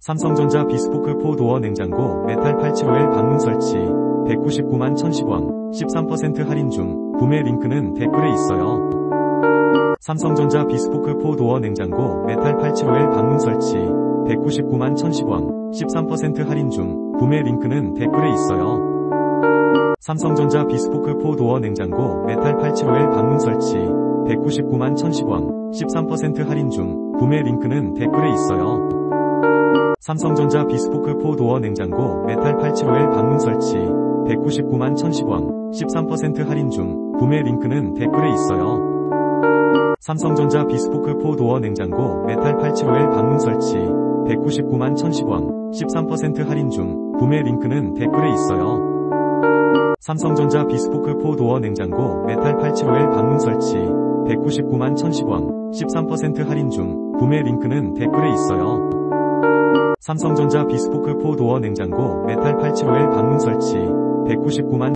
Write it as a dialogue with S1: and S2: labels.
S1: 삼성전자 비스포크 4도어 냉장고 메탈 875L 방문 설치 199만 1010원 13% 할인 중 구매 링크는 댓글에 있어요. 삼성전자 비스포크 4도어 냉장고 메탈 875L 방문 설치 199만 1010원 13% 할인 중 구매 링크는 댓글에 있어요. 삼성전자 비스포크 4도어 냉장고 메탈 875L 방문 설치 199만 1010원 13% 할인 중 구매 링크는 댓글에 있어요. 삼성전자 비스포크 4도어 냉장고 메탈 875L 방문 설치 199만 1010원 13% 할인 중 구매 링크는 댓글에 있어요. 삼성전자 비스포크 4도어 냉장고 메탈 875L 방문 설치 199만 1010원 13% 할인 중 구매 링크는 댓글에 있어요. 삼성전자 비스포크 4도어 냉장고 메탈 875L 방문 설치 199만 1010원 13% 할인 중 구매 링크는 댓글에 있어요. 삼성전자 비스포크 4도어 냉장고 메탈 875L 방문 설치 199만